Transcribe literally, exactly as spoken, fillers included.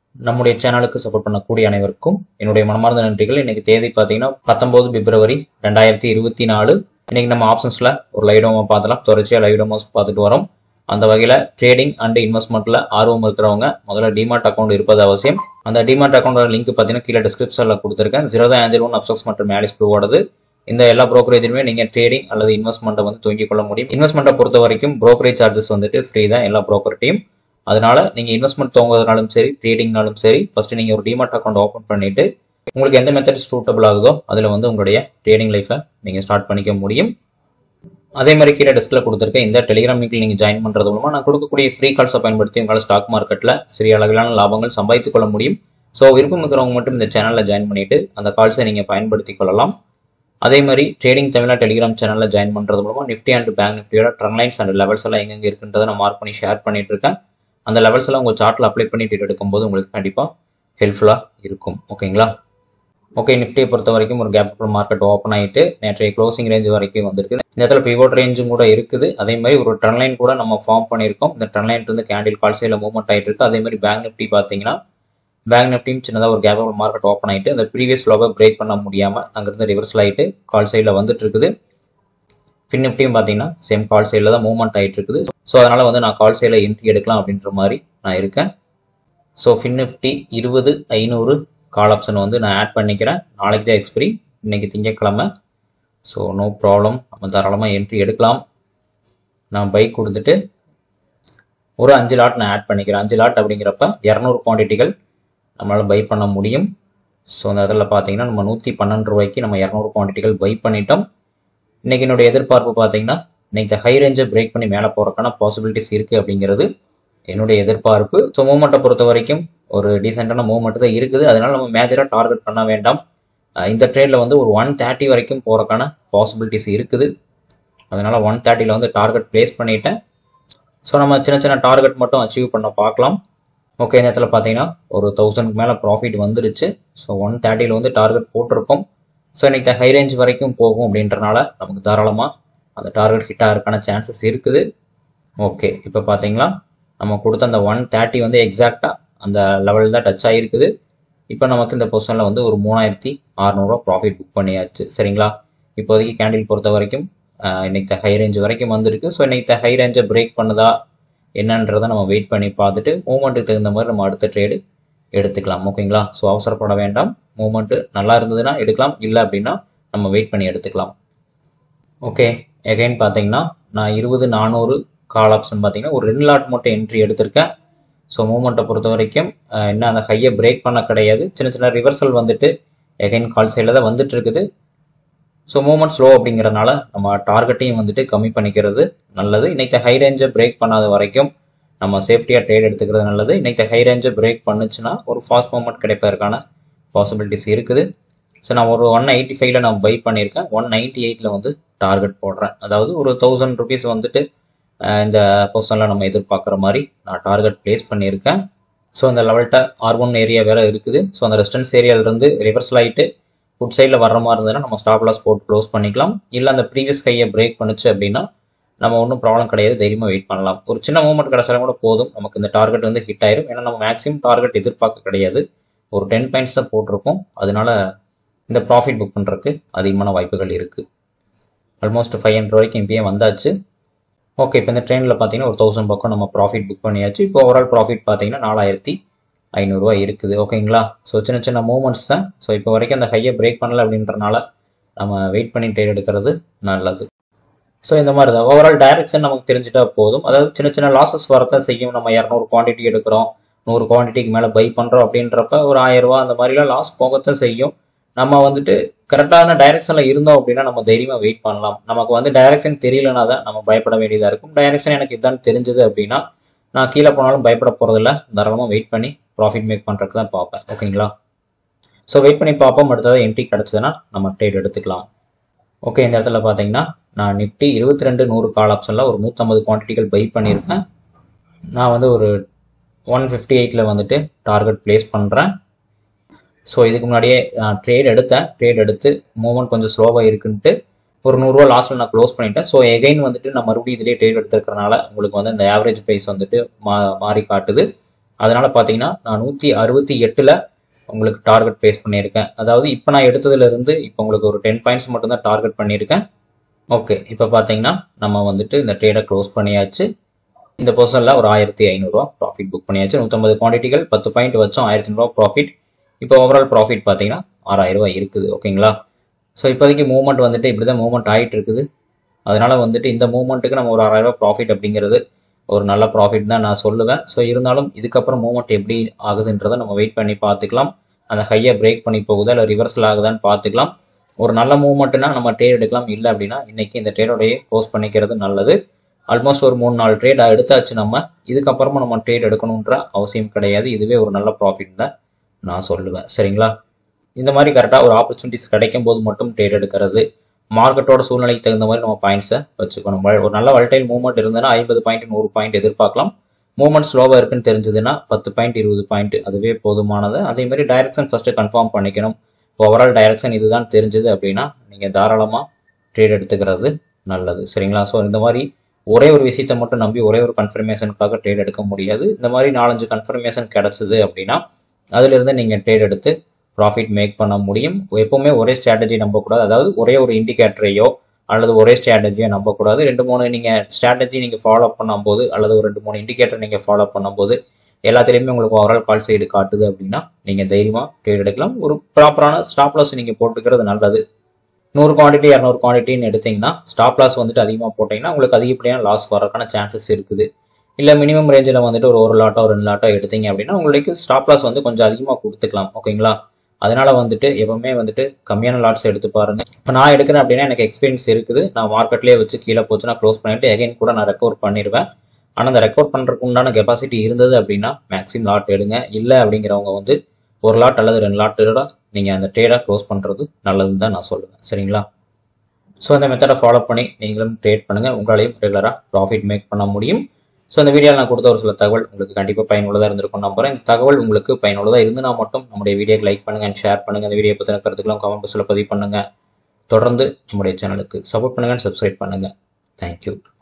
நம்முடைய சேனலுக்கு சப்போர்ட் பண்ணக்கூடிய அனைவருக்கும் என்னுடைய மனமார்ந்த நன்றிகள். இன்னைக்கு தேதி பார்த்தீங்கன்னா பத்தொன்பது பிப்ரவரி ரெண்டாயிரத்தி இருபத்தி நாலு. இன்னைக்கு நம்ம ஆப்ஷன்ஸ்ல ஒரு லைவ் டெமோ பார்த்தலாம். தொடர்ச்சியாக லைவ் டெமோஸ் பார்த்துட்டு வரோம். அந்த வகையில் ட்ரேடிங் அண்ட் இன்வெஸ்ட்மெண்ட்ல ஆர்வம் இருக்கிறவங்க முதல்ல டிமார்ட் அக்கௌண்ட் இருப்பது அவசியம். அந்த டிமார்ட் அக்கௌண்டோட லிங்க் பார்த்தீங்கன்னா கீழே டிஸ்கிரிப்ஷன்ல கொடுத்துருக்கேன். ஜீரோ ஏஞ்சல் ஒன் அப்சக்ஸ் மற்றும் ஆலிஸ் ப்ளூவோடது. இந்த எல்லா ப்ரோக்கரேஜுமே நீங்க ட்ரேடிங் அல்லது இன்வெஸ்ட்மெண்ட்டை வந்து துவங்கிக் கொள்ள முடியும். இன்வெஸ்ட்மெண்ட்டை பொறுத்த வரைக்கும் ப்ரோக்கரேஜ் சார்ஜஸ் வந்துட்டு ஃப்ரீ தான் எல்லா ப்ரோக்கர்ட்டையும். அதனால நீங்க இன்வெஸ்ட்மெண்ட் துவங்குறதுனாலும் சரி, ட்ரேடிங்னாலும் சரி, ஃபர்ஸ்ட் நீங்க ஒரு டிமார்ட் அக்கௌண்ட் ஓப்பன் பண்ணிட்டு உங்களுக்கு எந்த மெத்தட் சூட்டபிள் ஆகுதோ அதுல வந்து உங்களுடைய ட்ரேடிங் லைஃபை நீங்க ஸ்டார்ட் பண்ணிக்க முடியும். அதே மாதிரி கீழே டெஸ்க்ல கொடுத்துருக்க இந்த டெலிகிராம் லிங்க்ல நீங்க ஜாயின் பண்றது மூலமா நான் கொடுக்கக்கூடிய ஃப்ரீ கால்ஸை பயன்படுத்தி உங்களால் ஸ்டாக் மார்க்கெட்ல சிறிய அளவிலான லாபங்கள் சம்பாதித்துக் கொள்ள முடியும். ஸோ விருப்பம் இருக்கிறவங்க மட்டும் இந்த சேனல்ல ஜாயின் பண்ணிட்டு அந்த கால்ஸை நீங்க பயன்படுத்திக் கொள்ளலாம். அதே மாதிரி ட்ரேடிங் தமிழா டெலிகிராம் சேனல்ல ஜாயின் பண்றது மூலமா நிஃப்டி அண்ட் பேங்க் நிஃப்டியோட ட்ரெண்ட் லைன்ஸ் அண்ட் லெவல்ஸ் எல்லாம் எங்க இருக்குன்றதை நான் மார்க் பண்ணி ஷேர் பண்ணிட்டு இருக்கேன். அந்த லெவல்ஸ் எல்லாம் உங்க சார்ட்ல அப்ளை பண்ணி ட்ரேட் எடுக்கும்போது உங்களுக்கு கண்டிப்பா ஹெல்ப்ஃபுல்லா இருக்கும். ஓகேங்களா? ஓகே, நிஃப்டியை பொறுத்த வரைக்கும் ஒரு கேப் மார்க்கெட் ஓப்பன் ஆயிட்டு நேற்றைய க்ளோசிங் ரேஞ்ச் வரைக்கும் வந்திருக்கு. இந்த இடத்துல பிவோட் ரேஞ்சும் கூட இருக்குது. அதே மாதிரி ஒரு ட்ரெண்ட் லைன் கூட நம்ம ஃபார்ம் பண்ணியிருக்கோம். இந்த ட்ரெண்ட் லைன் இருந்து கேண்டில் கால் சைட்ல மூவ்மெண்ட் ஆயிட்டு இருக்கு. அதே மாதிரி பேங்க் நிஃப்டி பாத்தீங்கன்னா பேங்க் நிஃப்டியும் சின்னதாக ஒரு கேப் மார்க்கெட் ஓப்பன் ஆயிட்டு அந்த ப்ரீவியஸ் லோவை பிரேக் பண்ண முடியாம அங்கிருந்து ரிவர்சல் ஆயிட்டு கால் சைட்ல வந்துட்டு இருக்குது. ஃபின் நிஃப்டியும் பாத்தீங்கன்னா சேம் கால் சைட்ல தான் மூவ்மெண்ட் ஆயிட்டு இருக்குது. ஸோ அதனால வந்து நான் கால் சைட்ல என்ட்ரி எடுக்கலாம் அப்படின்ற மாதிரி நான் இருக்கேன். ஸோ ஃபின் நிஃப்டி இருபது ஐநூறு கால் ஆப்ஷன் வந்து நான் ஆட் பண்ணிக்கிறேன். நாளைக்கு தான் எக்ஸ்பிரி, இன்னைக்கு திங்கட்கிழமை. ஸோ நோ ப்ராப்ளம், நம்ம தாராளமாக என்ட்ரி எடுக்கலாம். நான் பைக் கொடுத்துட்டு ஒரு அஞ்சு லாட் நான் ஆட் பண்ணிக்கிறேன். அஞ்சு லாட் அப்படிங்கிறப்ப இரநூறு குவான்டிட்டிகள் நம்மளால பை பண்ண முடியும். ஸோ அந்த இதில் பார்த்தீங்கன்னா நம்ம நூற்றி பன்னெண்டு ரூபாய்க்கு நம்ம இரநூறு குவான்டிட்டிகள் பை பண்ணிட்டோம். இன்னைக்கு என்னுடைய எதிர்பார்ப்பு பார்த்தீங்கன்னா இன்னைக்கு ஹை ரேஞ்சை பிரேக் பண்ணி மேலே போறதுக்கான பாசிபிலிட்டிஸ் இருக்கு அப்படிங்கிறது என்னுடைய எதிர்பார்ப்பு. ஸோ மூவ்மெண்ட்டை பொறுத்த வரைக்கும் ஒரு டீசென்டான மூவ்மெண்ட் தான் இருக்குது. அதனால நம்ம மேஜராக டார்கெட் பண்ண வேண்டாம். இந்த ட்ரேட்ல வந்து ஒரு ஒன் தேர்ட்டி வரைக்கும் போறதுக்கான பாசிபிலிட்டிஸ் இருக்குது. அதனால ஒன் தேர்ட்டில வந்து டார்கெட் பிளேஸ் பண்ணிட்டேன். ஸோ நம்ம சின்ன சின்ன டார்கெட் மட்டும் அச்சீவ் பண்ண பார்க்கலாம். ஓகே, இந்த இடத்துல பார்த்தீங்கன்னா ஒரு தௌசண்ட்க்கு மேலே ப்ராஃபிட் வந்துருச்சு. ஸோ ஒன் தேர்ட்டியில் வந்து டார்கெட் போட்டிருக்கோம். ஸோ இன்னைக்கு ஹை ரேஞ்ச் வரைக்கும் போகும் அப்படின்றனால நமக்கு தாராளமாக அந்த டார்கெட் ஹிட் ஆகிறதுக்கான சான்சஸ் இருக்குது. ஓகே, இப்போ பார்த்தீங்களா நம்ம கொடுத்த அந்த ஒன் தேர்ட்டி வந்து எக்ஸாக்டாக அந்த லெவல் தான் டச் ஆகிருக்குது. இப்போ நமக்கு இந்த பொசிஷனில் வந்து ஒரு மூணாயிரத்தி அறுநூறுவா ப்ராஃபிட் புக் பண்ணியாச்சு. சரிங்களா? இப்போதைக்கு கேண்டில் பொறுத்த வரைக்கும் இன்னைக்கு ஹை ரேஞ்ச் வரைக்கும் வந்திருக்கு. ஸோ இன்னைக்கு ஹை ரேஞ்சை பிரேக் பண்ணுதா என்னன்றதை நம்ம வெயிட் பண்ணி பார்த்துட்டு மூவ்மெண்ட்டுக்கு தகுந்த மாதிரி நம்ம அடுத்த ட்ரேடு எடுத்துக்கலாம். ஓகேங்களா? ஸோ அவசரப்பட வேண்டாம். மூவ்மெண்ட் நல்லா இருந்ததுன்னா எடுக்கலாம், இல்லை அப்படின்னா நம்ம வெயிட் பண்ணி எடுத்துக்கலாம். ஓகே, எகைன் பார்த்தீங்கன்னா நான் இருபது நானூறு கால் ஆப்ஷன் பார்த்தீங்கன்னா ஒரு ரெண்டு லாட் மட்டும் என்ட்ரி எடுத்திருக்கேன். ஸோ மூவ்மெண்ட்டை பொறுத்த வரைக்கும் என்ன அந்த ஹையை பிரேக் பண்ண கிடையாது. சின்ன சின்ன ரிவர்சல் வந்துட்டு எகைன் கால் சைடில் தான் வந்துட்டு இருக்குது. ஸோ மூவ்மெண்ட் ஸ்லோ அப்படிங்கிறதுனால நம்ம டார்கெட்டையும் வந்துட்டு கம்மி பண்ணிக்கிறது நல்லது. இன்னைக்கு ஹை ரேஞ்சை பிரேக் பண்ணாத வரைக்கும் நம்ம சேஃப்டியாக ட்ரேட் எடுத்துக்கிறது நல்லது. இன்னைக்கு ஹை ரேஞ்சை பிரேக் பண்ணுச்சுன்னா ஒரு ஃபாஸ்ட் மூவ்மெண்ட் கிடைப்பதற்கான பாசிபிலிட்டிஸ் இருக்குது. ஸோ நான் ஒரு ஒன் எயிட்டி ஃபைவ்ல நான் பை பண்ணியிருக்கேன். ஒன் நைன்டி எயிட்ல வந்து டார்கெட் போடுறேன். அதாவது ஒரு தௌசண்ட் ருபீஸ் வந்துட்டு இந்த பொசிஷனில் நம்ம எதிர்பார்க்குற மாதிரி நான் டார்கெட் பிளேஸ் பண்ணியிருக்கேன். ஸோ அந்த லெவல்கிட்ட ஆர் ஒன் ஏரியா வேற இருக்குது. ஸோ அந்த ரெஸ்டன்ஸ் ஏரியாவிலிருந்து ரிவர்சல் ஆகிட்டு ஃபுட் சைடில் வர்ற மாதிரி இருந்ததுன்னா நம்ம ஸ்டாப் லாஸ் போட்டு க்ளோஸ் பண்ணிக்கலாம். இல்லை அந்த ப்ரீவியஸ் ஹையை பிரேக் பண்ணுச்சு அப்படின்னா நம்ம ஒன்றும் ப்ராப்ளம் கிடையாது, தைரியமாக வெயிட் பண்ணலாம். ஒரு சின்ன மூவ்மெண்ட் கிடைச்சாலும் கூட போதும், நமக்கு இந்த டார்கெட் வந்து ஹிட் ஆயிரும். ஏன்னா நம்ம மேக்ஸிமம் டார்கெட் எதிர்பார்க்க கிடையாது, ஒரு டென் பாயிண்ட்ஸ் தான் போட்டிருக்கோம். அதனால இந்த ப்ராஃபிட் புக் பண்ணுறதுக்கு அதிகமான வாய்ப்புகள் இருக்குது. ஆல்மோஸ்ட் ஃபைவ் ஹண்ட்ரட் வரைக்கும் இப்பயே வந்தாச்சு. ஓகே, இப்போ இந்த ட்ரெயினில் பார்த்தீங்கன்னா ஒரு தௌசண்ட் பக்கம் நம்ம ப்ராஃபிட் புக் பண்ணியாச்சு. இப்போ ஓவரால் ப்ராஃபிட் பார்த்தீங்கன்னா நாலாயிரத்தி ஐநூறுரூவா இருக்குது. ஓகேங்களா? ஸோ சின்ன சின்ன மூவ்மெண்ட்ஸ் தான். ஸோ இப்போ வரைக்கும் அந்த ஹையை பிரேக் பண்ணல அப்படின்றனால நம்ம வெயிட் பண்ணி ட்ரேட் எடுக்கிறது நல்லது. ஸோ இந்த மாதிரி தான் ஓவரால் டைரக்ஷன் நமக்கு தெரிஞ்சுட்டா போதும். அதாவது சின்ன சின்ன லாசஸ் வரத்தான் செய்யும். நம்ம இரநூறு குவான்டிட்டி எடுக்கிறோம், நூறு குவான்டிட்டிக்கு மேலே பை பண்ணுறோம் அப்படின்றப்ப ஒரு ஆயிரம் ரூபா அந்த மாதிரிலாம் லாஸ் போகத்தான் செய்யும். நம்ம வந்துட்டு கரெக்டான டைரக்ஷன்ல இருந்தோம் அப்படின்னா நம்ம தைரியமா வெயிட் பண்ணலாம். நமக்கு வந்து டைரக்ஷன் தெரியலனா தான் நம்ம பயப்பட வேண்டியதா இருக்கும். டைரக்ஷன் எனக்கு இதுதான் தெரிஞ்சது அப்படின்னா நான் கீழே போனாலும் பயப்பட போறதில்ல, தாராளமா வெயிட் பண்ணி ப்ராஃபிட் மேக் பண்றதுக்கு தான் பார்ப்பேன். ஓகேங்களா? ஸோ வெயிட் பண்ணி பார்ப்போம். அடுத்தது என்ட்ரி கிடைச்சதுன்னா நம்ம ட்ரேட் எடுத்துக்கலாம். ஓகே, இந்த இடத்துல பார்த்தீங்கன்னா நான் நிஃப்டி இருபத்தி ரெண்டு நூறு கால் ஆப்ஷன்ல ஒரு நூற்றம்பது குவான்டிட்டிகள் பை பண்ணியிருக்கேன். நான் வந்து ஒரு ஒன் ஃபிஃப்டி எயிட்ல வந்துட்டு டார்கெட் பிளேஸ் பண்றேன். ஸோ இதுக்கு முன்னாடியே நான் ட்ரேட் எடுத்தேன். ட்ரேட் எடுத்து மூவ்மெண்ட் கொஞ்சம் ஸ்லோவாக இருக்குன்ட்டு ஒரு நூறுரூவா லாஸ்ட்ல நான் க்ளோஸ் பண்ணிட்டேன். ஸோ எகைன் வந்துட்டு நான் மறுபடியும் இதிலே ட்ரேட் எடுத்துருக்கறனால உங்களுக்கு வந்து இந்த ஆவரேஜ் ப்ரைஸ் வந்துட்டு மா மாறி காட்டுது. அதனால பார்த்தீங்கன்னா நான் நூற்றி அறுபத்தி எட்டில் உங்களுக்கு டார்கெட் பேஸ் பண்ணியிருக்கேன். அதாவது இப்போ நான் எடுத்ததுலேருந்து இப்போ உங்களுக்கு ஒரு டென் பாயிண்ட்ஸ் மட்டும்தான் டார்கெட் பண்ணியிருக்கேன். ஓகே, இப்போ பார்த்தீங்கன்னா நம்ம வந்துட்டு இந்த ட்ரேடை க்ளோஸ் பண்ணியாச்சு. இந்த பொசிஷனில் ஒரு ஆயிரத்தி ஐநூறுரூவா ப்ராஃபிட் புக் பண்ணியாச்சு. நூற்றம்பது குவான்டிட்டிகள் பத்து பாயிண்ட் வச்சோம், ஆயிரத்தி ஐநூறுரூவா ப்ராஃபிட். இப்போ ஓவரால் ப்ராஃபிட் பார்த்தீங்கன்னா ஆறாயிரம் ரூபாய் இருக்குது. ஓகேங்களா? ஸோ இப்போதைக்கு மூவ்மெண்ட் வந்துட்டு இப்படி தான் மூவ்மெண்ட் ஆகிட்டு இருக்குது. அதனால வந்துட்டு இந்த மூவ்மெண்ட்டுக்கு நம்ம ஒரு ஆறாயிரம் ரூபாய் ப்ராஃபிட் அப்படிங்கிறது ஒரு நல்ல ப்ராஃபிட் தான் நான் சொல்லுவேன். ஸோ இருந்தாலும் இதுக்கப்புறம் மூவ்மெண்ட் எப்படி ஆகுதுன்றதை நம்ம வெயிட் பண்ணி பார்த்துக்கலாம். அந்த ஹையை பிரேக் பண்ணி போகுதா இல்லை ரிவர்சல் ஆகுதான்னு பார்த்துக்கலாம். ஒரு நல்ல மூவ்மெண்ட்னா நம்ம ட்ரேட் எடுக்கலாம். இல்லை அப்படின்னா இன்னைக்கு இந்த ட்ரேடோடையே க்ளோஸ் பண்ணிக்கிறது நல்லது. ஆல்மோஸ்ட் ஒரு மூணு நாலு ட்ரேட் எடுத்தாச்சு. நம்ம இதுக்கப்புறமா நம்ம ட்ரேட் எடுக்கணுன்ற அவசியம் கிடையாது. இதுவே ஒரு நல்ல ப்ராஃபிட் தான் நான் சொல்லுவேன். சரிங்களா? இந்த மாதிரி கரெக்டாக ஒரு ஆப்பர்ச்சுனிட்டிஸ் கிடைக்கும் போது மட்டும் ட்ரேட் எடுக்கிறது. மார்க்கெட்டோட சூழ்நிலைக்கு தகுந்த மாதிரி நம்ம பாயிண்ட்ஸை வச்சுக்கணும். ஒரு நல்ல வல்டைல் மூவ்மெண்ட் இருந்ததுன்னா ஐம்பது பாயிண்ட் நூறு பாயிண்ட் எதிர்பார்க்கலாம். மூவ்மெண்ட் ஸ்லோவாக இருக்குன்னு தெரிஞ்சதுன்னா பத்து பாயிண்ட் இருபது பாயிண்ட் அதுவே போதுமானது. அதே மாதிரி டைரக்ஷன் ஃபர்ஸ்ட் கன்ஃபார்ம் பண்ணிக்கணும். ஓவரால் டைரக்ஷன் இதுதான் தெரிஞ்சது அப்படின்னா நீங்கள் தாராளமாக ட்ரேட் எடுத்துக்கிறது நல்லது. சரிங்களா? ஸோ இந்த மாதிரி ஒரே ஒரு விஷயத்தை மட்டும் நம்பி ஒரே ஒரு கன்ஃபர்மேஷனுக்காக ட்ரேட் எடுக்க முடியாது. இந்த மாதிரி நாலஞ்சு கன்ஃபர்மேஷன் கிடைச்சது அப்படின்னா அதிலிருந்து நீங்கள் ட்ரேட் எடுத்து ப்ராஃபிட் மேக் பண்ண முடியும். எப்பவுமே ஒரே ஸ்ட்ராட்டஜி நம்பக்கூடாது. அதாவது ஒரே ஒரு இண்டிகேட்டரையோ அல்லது ஒரே ஸ்ட்ராட்டஜியோ நம்பக்கூடாது. ரெண்டு மூணு நீங்கள் ஸ்ட்ராட்டஜி நீங்கள் ஃபாலோ பண்ணும்போது அல்லது ஒரு ரெண்டு மூணு இண்டிகேட்டர் நீங்கள் ஃபாலோ பண்ணும்போது எல்லாத்துலேயுமே உங்களுக்கு ஓவரால் கால் சைடு காட்டுது அப்படின்னா நீங்கள் தைரியமாக ட்ரேட் எடுக்கலாம். ஒரு ப்ராப்பரான ஸ்டாப் லாஸ் நீங்கள் போட்டுக்கிறது நல்லது. நூறு குவான்டிட்டி இரநூறு குவான்டிட்டின்னு எடுத்தீங்கன்னா ஸ்டாப் லாஸ் வந்துட்டு அதிகமாக போட்டிங்கன்னா உங்களுக்கு அதிகப்படியான லாஸ் வரக்கான சான்சஸ் இருக்குது. இல்லை மினிமம் ரேஞ்சில் வந்துட்டு ஒரு ஒரு லாட்டோ ரெண்டு லாட்டோ எடுத்தீங்க அப்படின்னா உங்களுக்கு ஸ்டாப் லாஸ் வந்து கொஞ்சம் அதிகமாக கொடுத்துக்கலாம். ஓகேங்களா? அதனால வந்துட்டு எப்பவுமே வந்துட்டு கம்மியான லாட்ஸ் எடுத்து பாருங்க. இப்போ நான் எடுக்கிறேன் அப்படின்னா எனக்கு எக்ஸ்பீரியன்ஸ் இருக்குது. நான் மார்க்கெட்லேயே வச்சு கீழே போச்சுன்னா க்ளோஸ் பண்ணிட்டு எகைன் கூட நான் ரெக்கவர் பண்ணிடுவேன். ஆனால் அந்த ரெக்கவர் பண்ணுறதுக்கு உண்டான கெப்பாசிட்டி இருந்தது அப்படின்னா மேக்ஸிமம் லாட் எடுங்க. இல்லை அப்படிங்கிறவங்க வந்து ஒரு லாட் அல்லது ரெண்டு லாட்டோட நீங்கள் அந்த ட்ரேடாக க்ளோஸ் பண்ணுறது நல்லதுன்னு தான் நான் சொல்லுவேன். சரிங்களா? ஸோ அந்த மெத்தடை ஃபாலோ பண்ணி நீங்களும் ட்ரேட் பண்ணுங்கள். உங்களாலையும் ரெகுலராக ப்ராஃபிட் மேக் பண்ண முடியும். ஸோ இந்த வீடியோவில் நான் கொடுத்த ஒரு சில தகவல் உங்களுக்கு கண்டிப்பாக பயனுள்ளதாக இருந்திருக்கும் நம்புறேன். இந்த தகவல் உங்களுக்கு பயனுள்ளதாக இருந்துனா மட்டும் நம்முடைய வீடியோக்கு லைக் பண்ணுங்கள் அண்ட் ஷேர் பண்ணுங்கள். இந்த வீடியோ பற்றின கருத்துக்களும் கமெண்ட் பாக்ஸில் பதிவு பண்ணுங்கள். தொடர்ந்து நம்முடைய சேனலுக்கு சப்போர்ட் பண்ணுங்கள், சப்ஸ்கிரைப் பண்ணுங்கள். தேங்க்யூ.